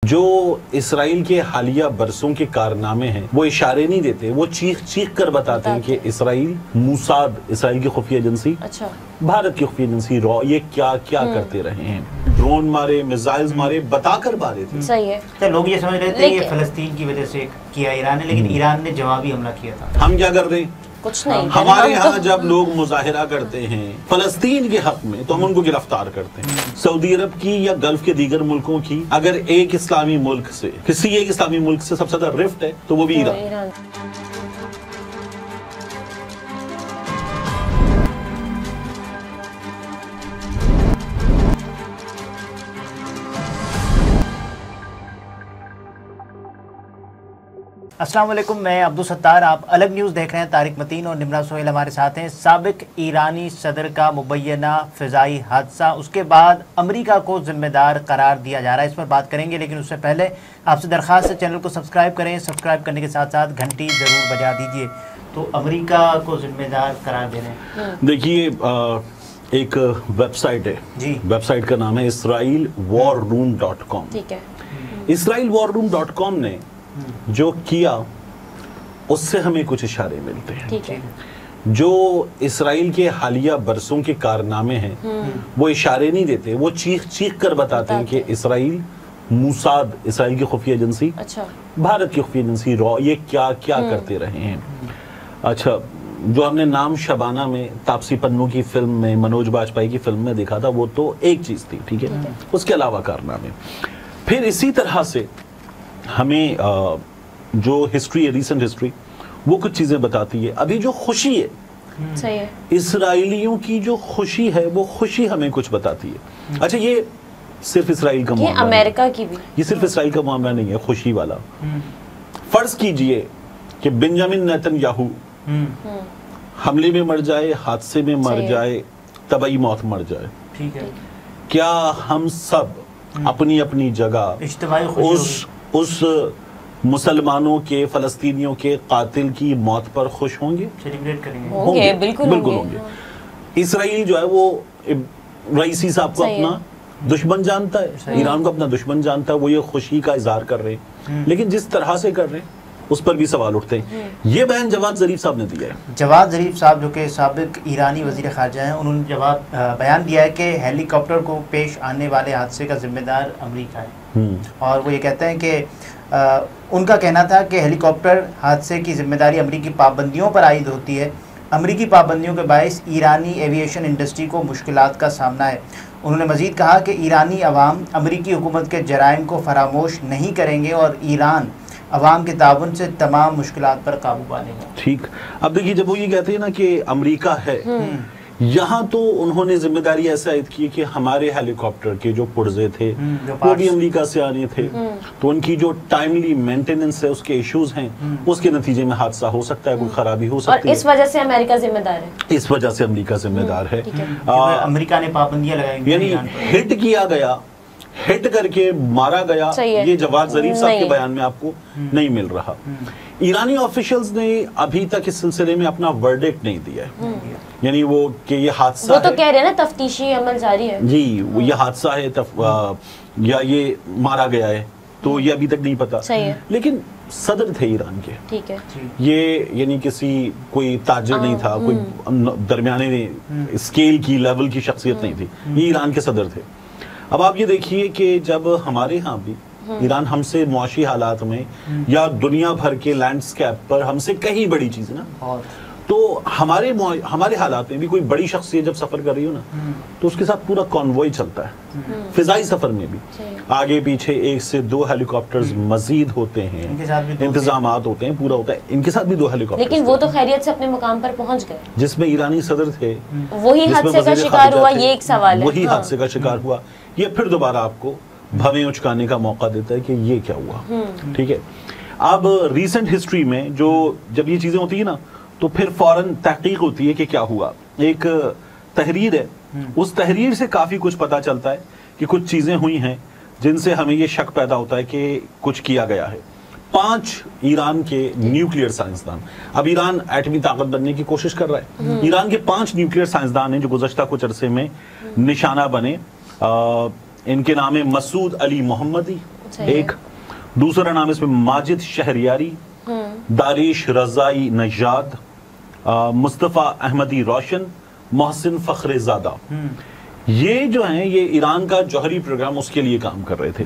جو اسرائیل کے حالیہ برسوں کے کارنامے ہیں وہ اشارے نہیں دیتے، وہ چیخ چیخ کر بتاتے ہیں کہ اسرائیل، موساد اسرائیل کی خفیہ ایجنسی، بھارت کی خفیہ ایجنسی را، یہ کیا کیا کرتے رہے ہیں، ڈرون مارے، میزائلز مارے، بتا کر مارے تھے۔ صحیح ہے، لوگ یہ سمجھ رہے تھے یہ فلسطین کی وجہ سے کیا ایران نے، لیکن ایران نے جوابی حملہ کیا تھا۔ ہم کیا کر دیں؟ کچھ نہیں، ہمارے ہاں جب لوگ مظاہرہ کرتے ہیں فلسطین کے حق میں تو ہم ان کو گرفتار کرتے ہیں۔ سعودی عرب کی یا گلف کے دیگر ملکوں کی اگر ایک اسلامی ملک سے، کسی ایک اسلامی ملک سے سب سے زیادہ رفٹ ہے تو وہ بھی ایران۔ السلام علیکم، میں عبدالستار، آپ الگ نیوز دیکھ رہے ہیں۔ طارق متین اور نمرا سہیل ہمارے ساتھ ہیں۔ سابق ایرانی صدر کا مبینہ فضائی حادثہ، اس کے بعد امریکہ کو ذمہ دار قرار دیا جا رہا ہے، اس پر بات کریں گے، لیکن اس سے پہلے آپ سے درخواست ہے چینل کو سبسکرائب کریں، سبسکرائب کرنے کے ساتھ ساتھ گھنٹی ضرور بجا دیجئے۔ تو امریکہ کو ذمہ دار قرار دے رہے ہیں۔ دیکھیے، ایک ویب سائٹ ہے، ویب سائٹ کا نام ہے israelwarroom.com۔ ٹھیک ہے، israelwarroom.com نے جو کیا اس سے ہمیں کچھ اشارے ملتے ہیں۔ ٹھیک ہے، جو اسرائیل کے حالیہ برسوں کے کارنامے ہیں وہ اشارے نہیں دیتے، وہ چیخ چیخ کر بتاتے ہیں کہ اسرائیل، موساد اسرائیل کی خفیہ ایجنسی، بھارت کی خفیہ ایجنسی را، یہ کیا کیا کرتے رہے ہیں۔ اچھا، جو ہم نے نام شبانہ میں تاپسی پنو کی فلم میں، منوج باجپئی کی فلم میں دیکھا تھا، وہ تو ایک چیز تھی، ٹھیک ہے، اس کے علاوہ کارنامے۔ پھر اسی طرح سے ہمیں جو ہسٹری ہے، ریسنٹ ہسٹری، وہ کچھ چیزیں بتاتی ہے۔ ابھی جو خوشی ہے، اسرائیلیوں کی جو خوشی ہے، وہ خوشی ہمیں کچھ بتاتی ہے۔ اچھا، یہ صرف اسرائیل کا معاملہ، امریکہ کی بھی، یہ صرف اسرائیل کا معاملہ نہیں ہے خوشی والا۔ فرض کیجئے کہ بنجامن نیتن یاہو حملے میں مر جائے، حادثے میں مر جائے، طبعی موت مر جائے، کیا ہم سب اپنی اپنی جگہ اس مسلمانوں کے، فلسطینیوں کے قاتل کی موت پر خوش ہوں گے؟ سیلیبریٹ کریں گے؟ ہوں گے، بالکل ہوں گے۔ اسرائیل جو ہے وہ رئیسی صاحب کو اپنا دشمن جانتا ہے، ایران کو اپنا دشمن جانتا ہے، وہ یہ خوشی کا اظہار کر رہے ہیں، لیکن جس طرح سے کر رہے ہیں اس پر بھی سوال اٹھتے ہیں۔ یہ بیان جواد ظریف صاحب نے دیا ہے۔ جواد ظریف صاحب جو کہ سابق ایرانی وزیر خارجہ ہیں، انہوں نے بیان دیا ہے کہ ہیلی کاپٹر کو پیش آنے والے حادثے کا ذمہ دار امریکہ ہے، اور وہ یہ کہتے ہیں کہ ان کا کہنا تھا کہ ہیلی کاپٹر حادثے کی ذمہ داری امریکی پابندیوں پر عائد ہوتی ہے۔ امریکی پابندیوں کے باعث ایرانی ایویشن انڈسٹری کو مشکلات کا سامنا ہے۔ انہوں نے مزید کہا کہ ایرانی عوام امریکی حکومت کے جرائم کو فراموش نہیں کریں گے اور ایران عوام کے تعاون سے تمام مشکلات پر قابو پانے گا۔ ٹھیک، اب دیکھیے، جب وہ یہ کہتے ہیں نا کہ امریکہ ہے، یہاں تو انہوں نے ذمہ داری ایسا عائد کی کہ ہمارے ہیلی کاپٹر کے جو پرزے تھے وہ بھی امریکہ سے آنے تھے، تو ان کی جو ٹائملی مینٹیننس ہے، اس کے ایشوز ہیں، اس کے نتیجے میں حادثہ ہو سکتا ہے، کوئی خرابی ہو سکتی ہے، اور اس وجہ سے امریکہ ذمہ دار ہے۔ اس وجہ سے امریکہ ذمہ دار ہے، امریکہ نے پابندیاں لگائی، یعنی ہٹ کیا گیا، ہٹ کر کے مارا گیا۔ یہ جواد ظریف صاحب کے بیان میں آپ کو نہیں مل رہا۔ ایرانی آفیشلز نے ابھی تک اس سلسلے میں اپنا ورڈکٹ نہیں دیا ہے، یعنی وہ کہ یہ حادثہ وہ تو کہہ رہے ہیں نا تفتیشی عمل جاری ہے، جی، یہ حادثہ ہے یا یہ مارا گیا ہے، تو یہ ابھی تک نہیں پتا۔ لیکن صدر تھے ایران کے، ٹھیک ہے، یہ یعنی کسی کوئی تاجر نہیں تھا، کوئی درمیانے اسکیل کی لیول کی شخصیت نہیں تھی، یہ ایران کے صدر تھے۔ اب آپ یہ دیکھیے کہ جب ہمارے ہاں بھی ایران ہم سے معاشی حالات میں یا دنیا بھر کے لینڈسکیپ پر ہم سے کہیں بڑی چیز نا، تو ہمارے حالات میں بھی کوئی بڑی شخصیت جب سفر کر رہی ہو نا، تو اس کے ساتھ پورا کانوائے چلتا ہے۔ فضائی سفر میں بھی آگے پیچھے 1 سے 2 ہیلی کاپٹرز مزید ہوتے ہیں، انتظامات ہوتے ہیں، پورا ہوتا ہے۔ ان کے ساتھ بھی 2 ہیلی کاپٹر، لیکن وہ تو خیریت سے اپنے مقام پر پہنچ گئے، جس میں ایرانی صدر تھے، وہی حادثے کا شکار ہوا، یہ ایک سوال ہے، وہی حادثے کا شکار ہوا۔ یہ پھر دوبارہ آپ کو بھویں اچکانے کا موقع دیتا ہے کہ یہ کیا ہوا، ٹھیک ہے۔ اب ریسنٹ ہسٹری میں جب یہ چیزیں ہوتی ہیں نا، تو پھر فوراً تحقیق ہوتی ہے کہ کیا ہوا۔ ایک تحریر ہے، اس تحریر سے کافی کچھ پتا چلتا ہے کہ کچھ چیزیں ہوئی ہیں جن سے ہمیں یہ شک پیدا ہوتا ہے کہ کچھ کیا گیا ہے۔ 5 ایران کے نیوکلیئر سائنسدان، اب ایران ایٹمی طاقت بننے کی کوشش کر رہا ہے، ایران کے 5 نیوکلیئر سائنسدان ہیں جو گزشتہ کچھ عرصے میں نشانہ بنے۔ ان کے نام ہے مسعود علی محمدی، ایک دوسرا نام اس میں ماجد شہریاری، داریش رضائی نژاد، مصطفیٰ احمدی روشن، محسن فخر زادہ. یہ جو ہیں یہ ایران کا جوہری پروگرام اس کے لیے کام کر رہے تھے.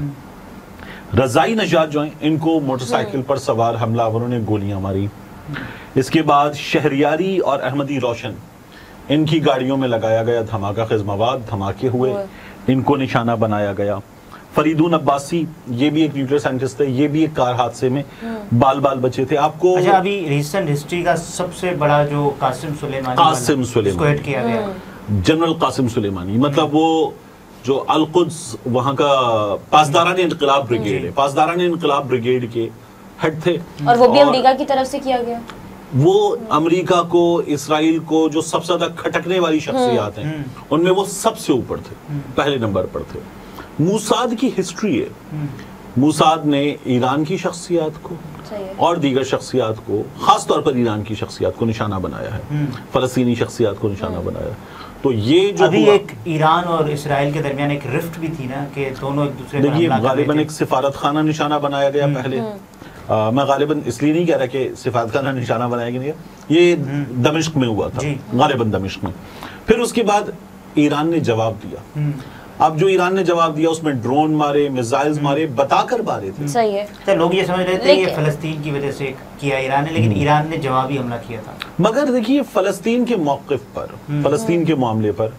رضائی نژاد جو ہیں ان کو موٹر سائیکل پر سوار حملہ آوروں نے گولیاں ماری. اس کے بعد شہریاری اور احمدی روشن ان کی گاڑیوں میں لگایا گیا دھماکہ خیز مواد، دھماکے ہوئے، ان کو نشانہ بنایا گیا. فریدون عباسی یہ بھی ایک نیوکلیئر سائنٹسٹ ہے، یہ بھی ایک کار حادثے میں بال بچے تھے. آپ کو اچھا ابھی ریسنٹ ہسٹری کا سب سے بڑا جو قاسم سلیمانی کیا گیا، جنرل قاسم سلیمانی، مطلب وہ جو القدس وہاں کا پاسداران انقلاب بریگیڈ ہے، پاسداران انقلاب بریگیڈ کے ہیڈ تھے. اور وہ بھی امریکہ کی طرف سے کیا گیا. وہ امریکہ کو، اسرائیل کو جو سب سے زیادہ کھٹکنے والی شخصیات ہیں ان میں وہ سب سے اوپر تھے، پہلے نمبر پر تھے. موساد کی ہسٹری ہے، موساد نے ایران کی شخصیات کو اور دیگر شخصیات کو، خاص طور پر ایران کی شخصیات کو نشانہ بنایا ہے، فلسطینی شخصیات کو نشانہ بنایا ہے. تو یہ جو ابھی ایک ایران اور اسرائیل کے درمیان ایک رفٹ بھی تھی نا کہ دونوں ایک دوسرے پر دیکھیے غالباً ایک سفارت خانہ نشانہ بنایا گیا پہلے. میں غالباً اس لیے نہیں کہہ رہا کہ سفارت خانہ نشانہ بنایا گیا، یہ دمشق میں ہوا تھا، غالباً دمشق میں. پھر اس کے بعد ایران نے جواب دیا. اب جو ایران نے جواب دیا اس میں ڈرون مارے، میزائلز مارے، بتا کر مارے تھے. صحیح ہے. لوگ یہ سمجھ رہے تھے یہ فلسطین کی وجہ سے کیا ایران نے، لیکن ایران نے جوابی حملہ کیا تھا. مگر دیکھیے فلسطین کے موقف پر، فلسطین کے معاملے پر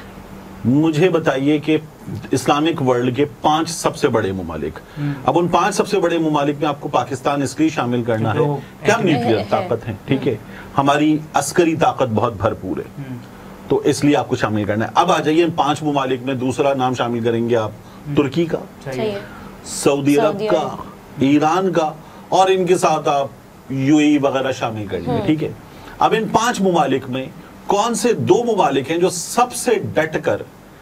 مجھے بتائیے کہ اسلامک ورلڈ کے 5 سب سے بڑے ممالک، اب ان 5 سب سے بڑے ممالک میں آپ کو پاکستان اس لیے شامل کرنا ہے کہ ہم نیوکلیئر طاقت ہیں، ٹھیک ہے، ہماری عسکری طاقت بہت بھرپور ہے، تو اس لیے آپ کو شامل کرنا ہے. اب آ جائیے ان 5 ممالک میں دوسرا نام شامل کریں گے آپ ترکی کا، سعودی عرب کا، ایران کا، اور ان کے ساتھ آپ یو اے ای وغیرہ شامل کریں گے، ٹھیک ہے. اب ان 5 ممالک میں کون سے 2 ممالک ہیں جو سب سے ڈٹ کر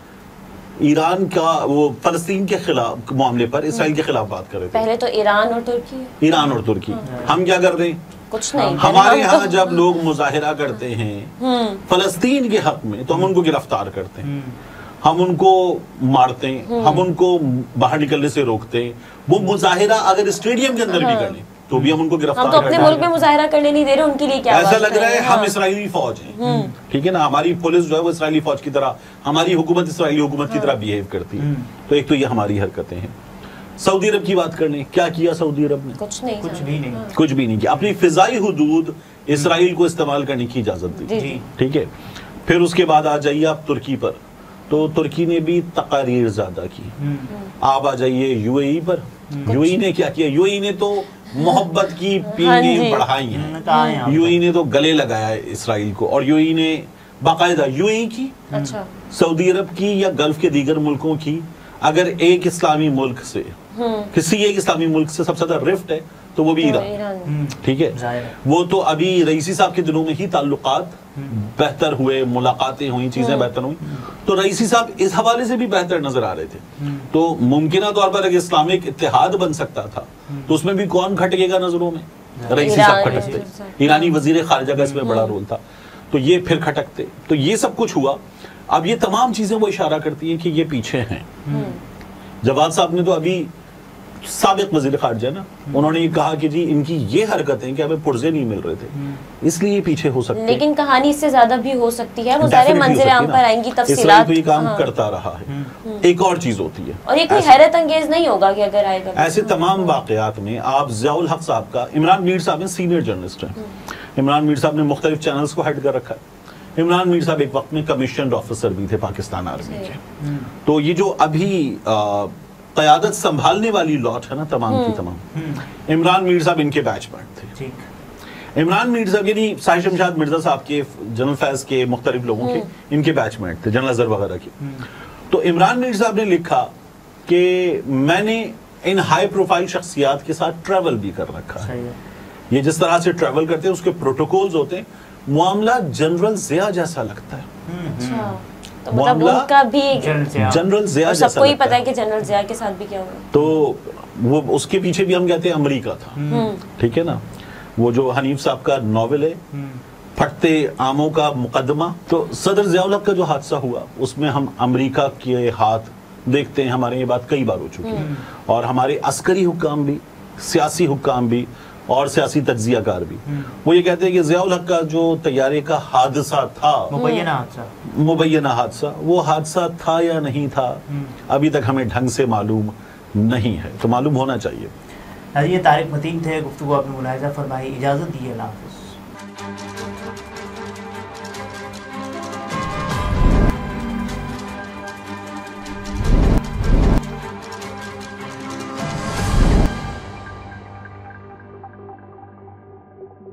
ایران کا وہ فلسطین کے خلاف معاملے پر اسرائیل کے خلاف بات کر رہے تھے؟ پہلے تو ایران اور ترکی. ایران اور ترکی. ہم کیا کر رہے ہیں؟ کچھ نہیں. ہمارے ہاں جب لوگ مظاہرہ کرتے ہیں فلسطین کے حق میں تو ہم ان کو گرفتار کرتے ہیں، ہم ان کو مارتے ہیں، ہم ان کو باہر نکلنے سے روکتے ہیں. وہ مظاہرہ اگر اسٹیڈیم کے اندر بھی کر لیں تو بھی ہم ان کو گرفتار کرتے ہیں. ہم تو اپنے ملک میں مظاہرہ کرنے نہیں دے رہے، ان کے لیے کیا ایسا لگ رہا ہے ہم اسرائیلی فوج ہیں، ٹھیک ہے نا، ہماری پولیس جو ہے وہ اسرائیلی فوج کی طرح، ہماری حکومت اسرائیلی حکومت کی طرح بیہیو کرتی ہے. تو ایک تو یہ ہماری حرکتیں ہیں. سعودی عرب کی بات کر لیں، کیا کیا سعودی عرب نے؟ کچھ بھی نہیں کیا. اپنی فضائی حدود اسرائیل کو استعمال کرنے کی اجازت دی، ٹھیک ہے. پھر اس کے بعد آ جائیے آپ ترکی پر، تو ترکی نے بھی تقاریر زیادہ کی. آپ آ جائیے you a E per, you اے ای نے کیا کیا؟ یو اے ای نے تو محبت کی پینے بڑھائی ہیں، یو اے ای نے تو گلے لگایا ہے اسرائیل کو، اور یو اے ای نے باقاعدہ یو اے ای کی، سعودی عرب کی یا گلف کے دیگر ملکوں کی اگر ایک اسلامی ملک سے، کسی ایک اسلامی ملک سے سب سے زیادہ رفٹ ہے تو وہ بھی ایران، ٹھیک ہے. وہ تو ابھی رئیسی صاحب کے دنوں میں ہی تعلقات بہتر ہوئے، ملاقاتیں ہوئیں، چیزیں بہتر ہوئیں، تو رئیسی صاحب اس حوالے سے بھی بہتر نظر آ رہے تھے. تو ممکنہ طور پر اگر اسلامک اتحاد بن سکتا تھا تو اس میں بھی کون کھٹکے گا نظروں میں؟ رئیسی صاحب کھٹکتے. ایرانی وزیر خارجہ کا اس میں بڑا رول تھا، تو یہ پھر کھٹکتے. تو یہ سب کچھ ہوا. اب یہ تمام چیزیں وہ اشارہ کرتی ہیں کہ یہ پیچھے ہیں. جواد صاحب نے تو ابھی، سابق وزیر خارجہ نا، انہوں نے یہ کہا کہ جی ان کی یہ حرکتیں کہ ہمیں پرزے نہیں مل رہے تھے، اس لیے پیچھے ہو سکتے ہیں. لیکن کہانی اس سے زیادہ بھی ہو سکتی ہے، وہ ظاہر منظر عام پر آئیں گی تفصیلات. اسرائیل تو یہ کام کرتا رہا ہے. ایک اور چیز ہوتی ہے، اور یہ کوئی حیرت انگیز نہیں ہوگا کہ اگر آئے گا. ایسے تمام واقعات میں آپ ضیاء الحق صاحب کا، عمران میر صاحب سینئر جرنلسٹ ہیں، عمران میر صاحب نے مختلف چینلز کو ہیڈ کر رکھا ہے. عمران میر صاحب ایک وقت میں کمیشنڈ آفیسر بھی تھے پاکستان آرمی کے. تو یہ جو ابھی قیادت سنبھالنے والی لاٹ ہے نا تمام کی تمام، عمران میر صاحب ان کے بیچ میٹ تھے. عمران میر صاحب یعنی ساحر شمشاد مرزا صاحب کے، جنرل فیض کے، مختلف لوگوں کے ان کے بیچ میٹ تھے، جنرل اظہر وغیرہ کے. تو عمران میر صاحب نے لکھا کہ میں نے ان ہائی پروفائل شخصیات کے ساتھ ٹریول بھی کر رکھا ہے. یہ جس طرح سے ٹریول کرتے ہیں اس کے پروٹوکولز ہوتے ہیں، معاملہ جنرل ضیاء جیسا لگتا ہے. تو مطلب ان کا بھی جنرل ضیاء جیسا، سب کو ہی پتہ ہے کہ جنرل ضیاء کے ساتھ بھی کیا ہوا. تو وہ اس کے پیچھے بھی ہم کہتے ہیں امریکہ تھا، ٹھیک ہے نا. وہ جو حنیف صاحب کا ناول ہے پھٹتے آموں کا مقدمہ، تو صدر ضیاء الحق کا جو حادثہ ہوا اس میں ہم امریکہ کے ہاتھ دیکھتے ہیں ہمارے یہ بات کئی بار ہو چکی ہے، اور ہمارے عسکری حکام بھی، سیاسی حکام بھی اور سیاسی تجزیہ کار بھی وہ یہ کہتے ہیں کہ ضیاء الحق کا جو طیارے کا حادثہ تھا، مبینہ حادثہ، وہ حادثہ تھا یا نہیں تھا ابھی تک ہمیں ڈھنگ سے معلوم نہیں ہے، تو معلوم ہونا چاہیے۔ یہ طارق متین تھے، گفتگو آپ نے ملاحظہ فرمائی، اجازت دی، اللہ حافظ۔